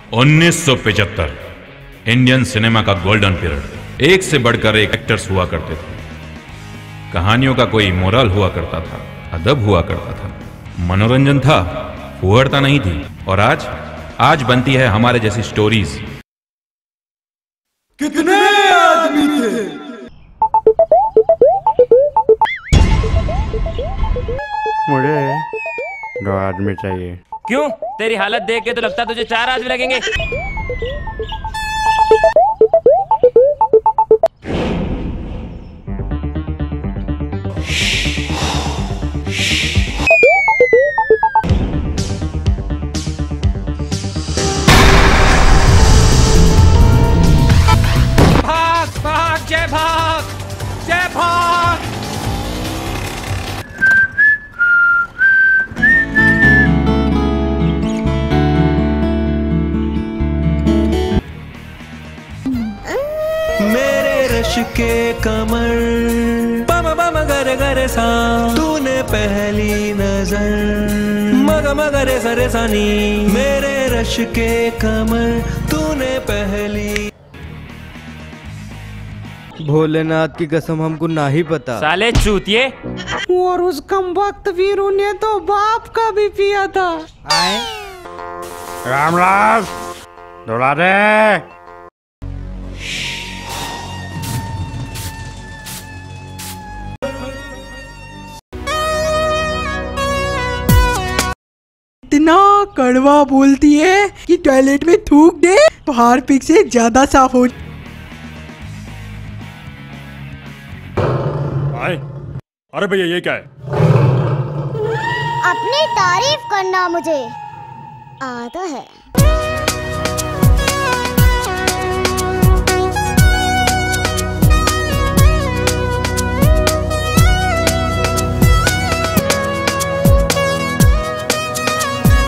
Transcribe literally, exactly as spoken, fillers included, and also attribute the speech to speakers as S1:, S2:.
S1: उन्नीस सौ पिचहत्तर इंडियन सिनेमा का गोल्डन पीरियड। एक से बढ़कर एक एक्टर्स हुआ करते थे। कहानियों का कोई मोरल हुआ करता था, अदब हुआ करता था, मनोरंजन था, फुहड़ता नहीं थी। और आज आज बनती है हमारे जैसी स्टोरीज।
S2: कितने आदमी थे?
S3: मुझे दो आदमी चाहिए।
S4: क्यों? तेरी हालत देख के तो लगता तुझे चार आदमी लगेंगे। भाग भाग जय भाग जय भाग।
S5: मेरे रश के कमर बम बम गर गर सा, तूने पहली नजर मग मग रे सरे सानी। मेरे रश के कमर तूने पहली।
S6: भोलेनाथ की कसम हमको नहीं पता।
S4: साले चूतिए।
S7: और उस कमबख्त वीरू ने तो बाप का भी पिया था।
S6: आए
S3: रामलाल दौड़ा दे।
S7: इतना कड़वा बोलती है कि टॉयलेट में थूक दे तो हार्पिक से ज्यादा साफ हो।
S8: आए। अरे भैया ये क्या है?
S9: अपनी तारीफ करना मुझे आता है।